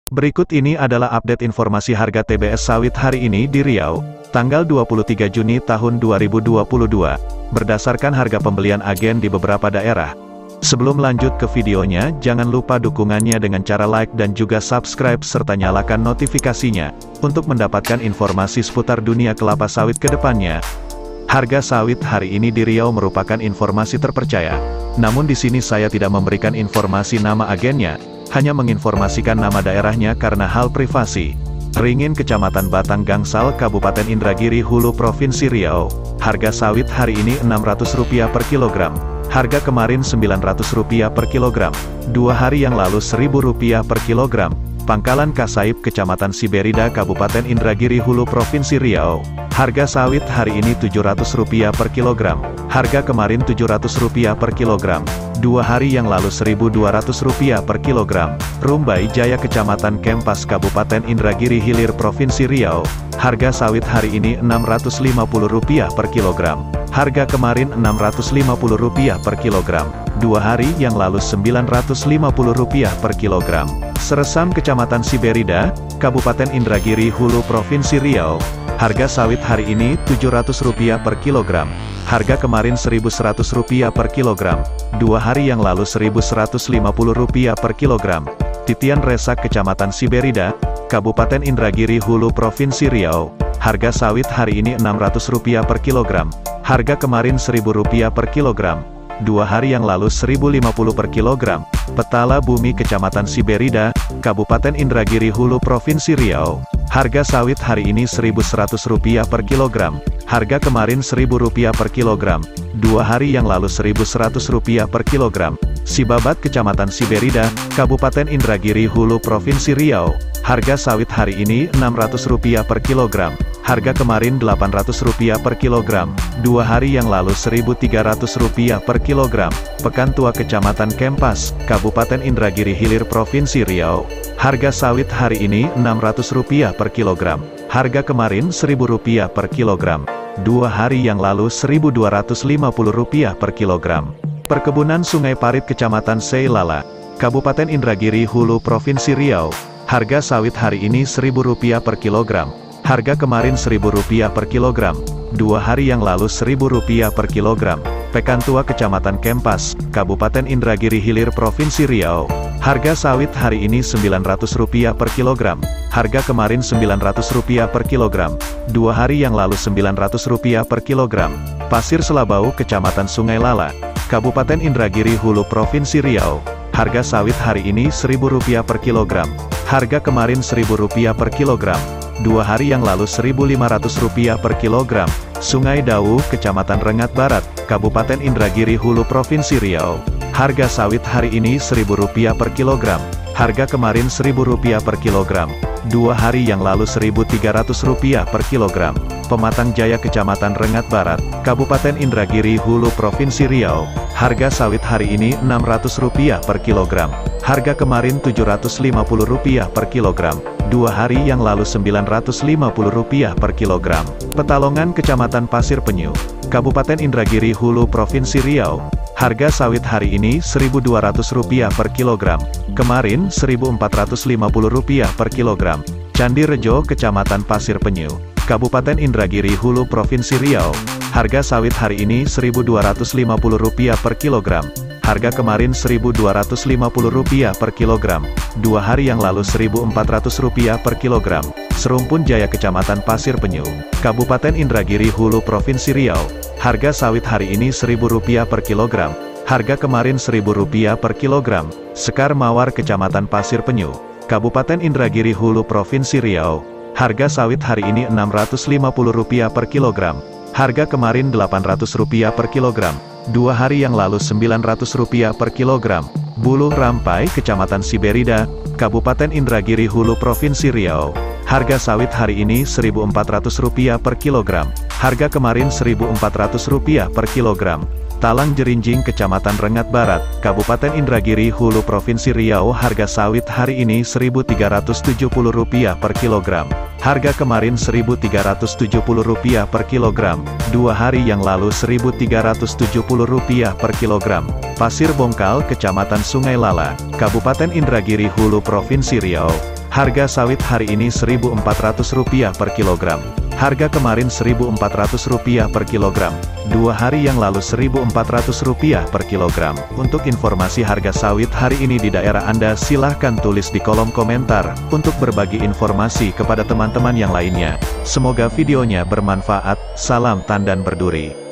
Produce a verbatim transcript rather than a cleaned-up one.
Berikut ini adalah update informasi harga T B S sawit hari ini di Riau, tanggal dua puluh tiga Juni tahun dua ribu dua puluh dua, berdasarkan harga pembelian agen di beberapa daerah. Sebelum lanjut ke videonya, jangan lupa dukungannya dengan cara like dan juga subscribe serta nyalakan notifikasinya, untuk mendapatkan informasi seputar dunia kelapa sawit ke depannya. Harga sawit hari ini di Riau merupakan informasi terpercaya. Namun di sini saya tidak memberikan informasi nama agennya, hanya menginformasikan nama daerahnya karena hal privasi. Ringin Kecamatan Batang Gangsal, Kabupaten Indragiri Hulu, Provinsi Riau. Harga sawit hari ini enam ratus rupiah per kilogram. Harga kemarin sembilan ratus rupiah per kilogram. Dua hari yang lalu seribu rupiah per kilogram. Pangkalan Kasaib, Kecamatan Siberida, Kabupaten Indragiri Hulu, Provinsi Riau. Harga sawit hari ini tujuh ratus rupiah per kilogram. Harga kemarin tujuh ratus rupiah per kilogram. Dua hari yang lalu seribu dua ratus rupiah per kilogram. Rumbai Jaya, Kecamatan Kempas, Kabupaten Indragiri Hilir, Provinsi Riau. Harga sawit hari ini enam ratus lima puluh rupiah per kilogram. Harga kemarin enam ratus lima puluh rupiah per kilogram. Dua hari yang lalu sembilan ratus lima puluh rupiah per kilogram. Seresam, Kecamatan Siberida, Kabupaten Indragiri Hulu, Provinsi Riau. Harga sawit hari ini tujuh ratus rupiah per kilogram. Harga kemarin seribu seratus rupiah per kilogram. Dua hari yang lalu seribu seratus lima puluh rupiah per kilogram. Titian Resak, Kecamatan Siberida, Kabupaten Indragiri Hulu, Provinsi Riau. Harga sawit hari ini enam ratus rupiah per kilogram. Harga kemarin seribu rupiah per kilogram. Dua hari yang lalu seribu lima puluh per kilogram. Petala Bumi, Kecamatan Siberida, Kabupaten Indragiri Hulu, Provinsi Riau. Harga sawit hari ini seribu seratus rupiah per kilogram. Harga kemarin seribu rupiah per kilogram. Dua hari yang lalu seribu seratus rupiah per kilogram. Sibabat, Kecamatan Siberida, Kabupaten Indragiri Hulu, Provinsi Riau. Harga sawit hari ini enam ratus rupiah per kilogram. Harga kemarin delapan ratus rupiah per kilogram. Dua hari yang lalu seribu tiga ratus rupiah per kilogram. Pekan Tua, Kecamatan Kempas, Kabupaten Indragiri Hilir, Provinsi Riau. Harga sawit hari ini enam ratus rupiah per kilogram. Harga kemarin seribu rupiah per kilogram. Dua hari yang lalu seribu dua ratus lima puluh rupiah per kilogram. Perkebunan Sungai Parit, Kecamatan Seilala, Kabupaten Indragiri Hulu, Provinsi Riau. Harga sawit hari ini seribu rupiah per kilogram. Harga kemarin seribu rupiah per kilogram. Dua hari yang lalu seribu rupiah per kilogram. Pekan Tua, Kecamatan Kempas, Kabupaten Indragiri Hilir, Provinsi Riau. Harga sawit hari ini sembilan ratus rupiah per kilogram. Harga kemarin sembilan ratus rupiah per kilogram. Dua hari yang lalu sembilan ratus rupiah per kilogram. Pasir Selabau, Kecamatan Sungai Lala, Kabupaten Indragiri Hulu, Provinsi Riau. Harga sawit hari ini seribu rupiah per kilogram. Harga kemarin seribu rupiah per kilogram. Dua hari yang lalu seribu lima ratus rupiah per kilogram. Sungai Dawu, Kecamatan Rengat Barat, Kabupaten Indragiri Hulu, Provinsi Riau. Harga sawit hari ini seribu rupiah per kilogram. Harga kemarin seribu rupiah per kilogram. Dua hari yang lalu seribu tiga ratus rupiah per kilogram. Pematang Jaya, Kecamatan Rengat Barat, Kabupaten Indragiri Hulu, Provinsi Riau. Harga sawit hari ini enam ratus rupiah per kilogram. Harga kemarin tujuh ratus lima puluh rupiah per kilogram. Dua hari yang lalu sembilan ratus lima puluh rupiah per kilogram. Petalongan, Kecamatan Pasir Penyu, Kabupaten Indragiri Hulu, Provinsi Riau. Harga sawit hari ini seribu dua ratus rupiah per kilogram. Kemarin seribu empat ratus lima puluh rupiah per kilogram. Candi Rejo, Kecamatan Pasir Penyu, Kabupaten Indragiri Hulu, Provinsi Riau. Harga sawit hari ini seribu dua ratus lima puluh rupiah per kilogram. Harga kemarin seribu dua ratus lima puluh rupiah per kilogram. Dua hari yang lalu seribu empat ratus rupiah per kilogram. Serumpun Jaya, Kecamatan Pasir Penyu, Kabupaten Indragiri Hulu, Provinsi Riau. Harga sawit hari ini seribu rupiah per kilogram. Harga kemarin seribu rupiah per kilogram. Sekar Mawar, Kecamatan Pasir Penyu, Kabupaten Indragiri Hulu, Provinsi Riau. Harga sawit hari ini enam ratus lima puluh rupiah per kilogram. Harga kemarin delapan ratus rupiah per kilogram. Dua hari yang lalu sembilan ratus rupiah per kilogram. Buluh Rampai, Kecamatan Siberida, Kabupaten Indragiri Hulu, Provinsi Riau. Harga sawit hari ini seribu empat ratus rupiah per kilogram. Harga kemarin seribu empat ratus rupiah per kilogram. Talang Jerinjing, Kecamatan Rengat Barat, Kabupaten Indragiri Hulu, Provinsi Riau. Harga sawit hari ini seribu tiga ratus tujuh puluh rupiah per kilogram. Harga kemarin seribu tiga ratus tujuh puluh rupiah per kilogram. Dua hari yang lalu seribu tiga ratus tujuh puluh rupiah per kilogram. Pasir Bongkal, Kecamatan Sungai Lala, Kabupaten Indragiri Hulu, Provinsi Riau. Harga sawit hari ini seribu empat ratus rupiah per kilogram. Harga kemarin seribu empat ratus rupiah per kilogram. Dua hari yang lalu seribu empat ratus rupiah per kilogram. Untuk informasi harga sawit hari ini di daerah Anda silahkan tulis di kolom komentar, untuk berbagi informasi kepada teman-teman yang lainnya. Semoga videonya bermanfaat, salam tandan berduri.